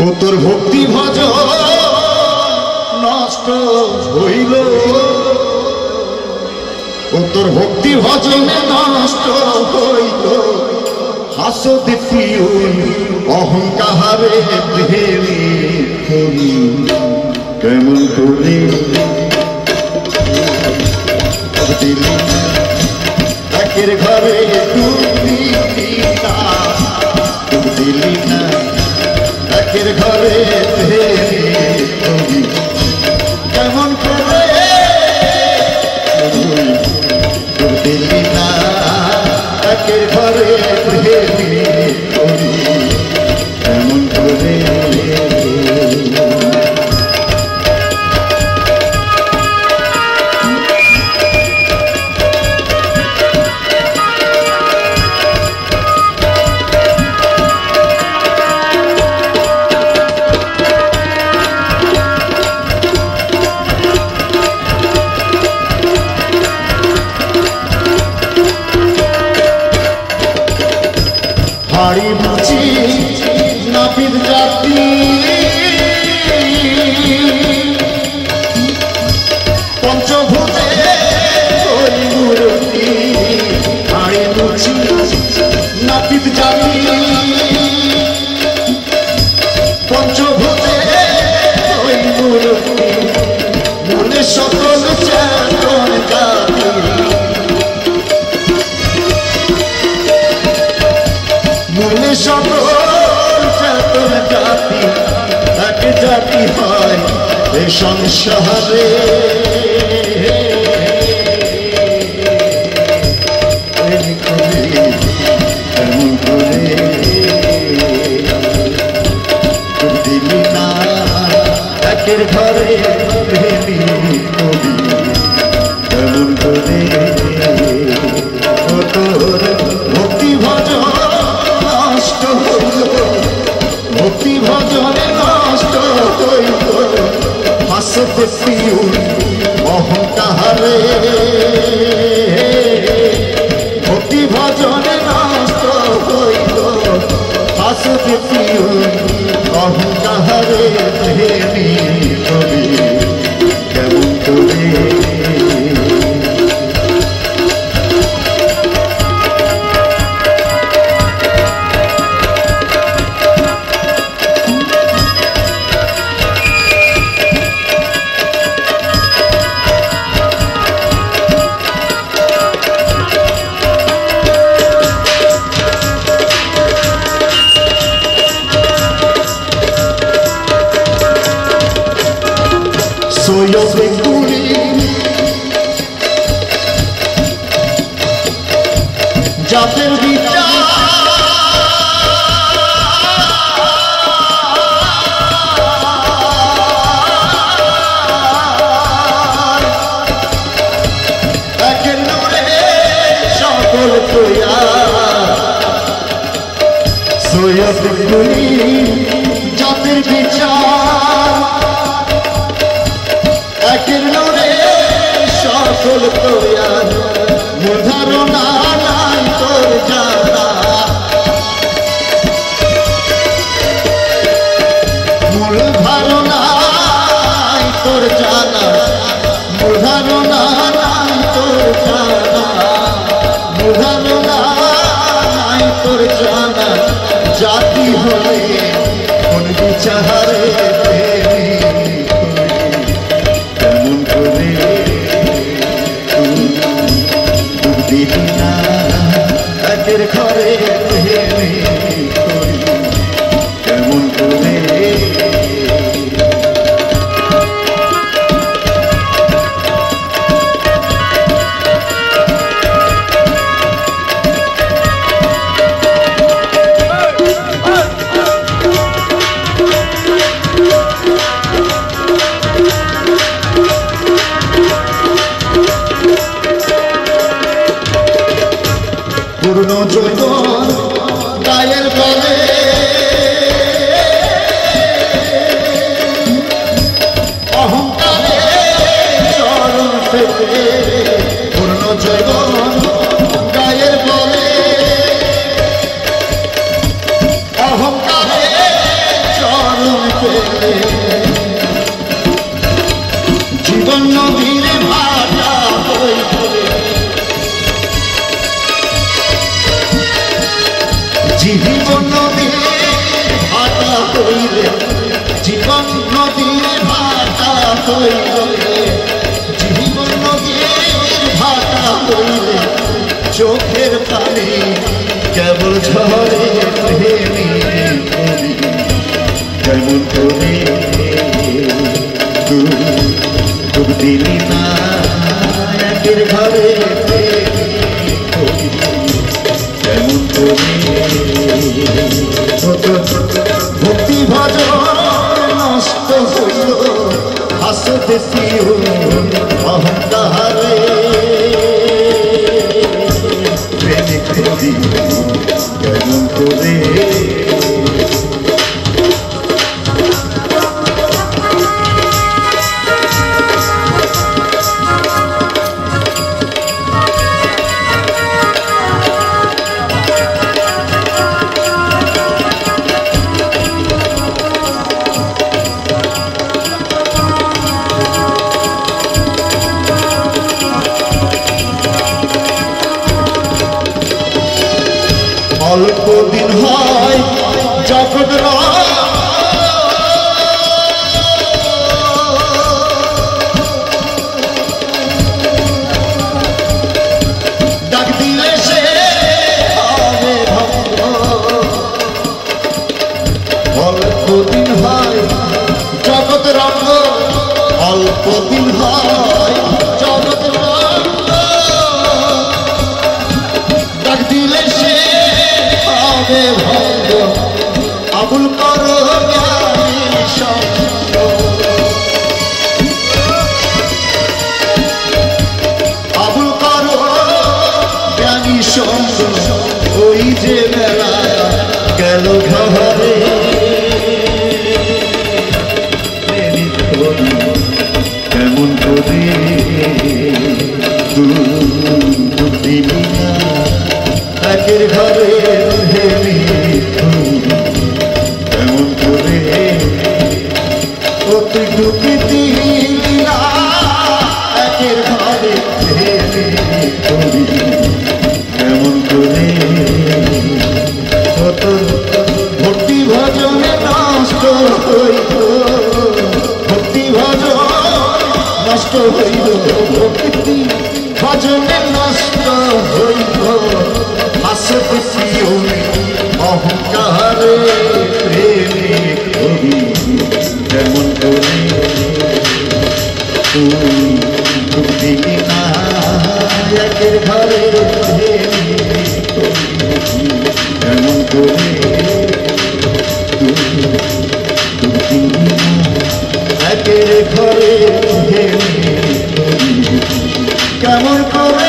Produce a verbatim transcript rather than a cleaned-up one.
ও তোর ভক্তি ভজ নষ্ট হইল, ও তোর ভক্তি ভজনে নষ্ট হইল। হাসদ পিউন অহংকারে ভেঙে করি কেমন করে দিলি একের ঘরে ডুবলি না, দিলি না একের ঘরে ভেঙে করি কেমন করে দিলি না একের ঘরে ভেঙে করি কেমন করে। হাড়ি বুঝি নাপিত জাতি পঞ্চভূতে ওই মূর্তি, হাড়ি বুঝি নাপিত জাতি পঞ্চভূতে ওই মূর্তি, মনে সকল চেতন জাতি মনে সকল চেতন জাতি এক জাতি হয় এ সংসারে। এমন করে দিলি না একের ঘরে ভেঙে করি এমন করে। তোর ভক্তি ভজন নষ্ট হইল, ভক্তি ভজনে নষ্ট হইল। হাসদ পিউন অহংকারে ভক্তি ভজনে নষ্ট হইল। হাসদ পিউন অহংকারে ভেঙে করি কেমন করে। সৈয়দে কুড়ি জাতের বিচার একের নূরে সকল তৈয়ার। সৈয়দে কুড়ি জাতের বিচার একের নূরে সকল তৈয়ার। মূল ধারণা নাই তোর জানা, মূল ধারণা নাই তোর জানা, মূল ধারণা নাই তোর জানা, মূল ধারণা নাই তোর জানা। জাতি হলে কোন বিচারে দিলি না একের ঘরে ভেঙে করি কেমন করে। পূর্ণ জৈবন গায়ের বলে অহংকারে চরণ পেতে, পূর্ণ জৈবন গায়ের বলে অহংকারে চরণ হইলে জীবন নদীর ভাটা হইলে চোখের পানি কেবল ঝরে প্রেমী কেমন করে তুই দিলি না একের ঘরে কেমন করে ভক্তি ভজন নষ্ট হইল হাসতে অহংকারে প্রেমিক কেমন করে অল্প দিন হয় যখন ডাক দিলে সে হবে ভঙ্গ অল্প দিন হয় জগৎ রঙ্গ অল্প দিন হয় জগৎ রঙ্গ ডাক দিলে সে ভঙ্গ আবুল করো জ্ঞানী সঙ্গ আবুল করো জ্ঞানী সঙ্গ ওই যে বেলা গেল ঘরে কেমন করে দিবি না একের ঘরে কেমন করে তুই ঢুকি দিলি না একের ঘরে কেমন করে ভক্তি ভজনে নষ্ট হইল ভক্তি ভজন নষ্ট হইল ভক্তি ভজনে নষ্ট হইল হাসতে অহংকারে প্রেমিক হবি কেমন করে তুই ঢুকবি না একের ঘরে কেমন করে তুই ঢুকবি না একের ঘরে কেমন করে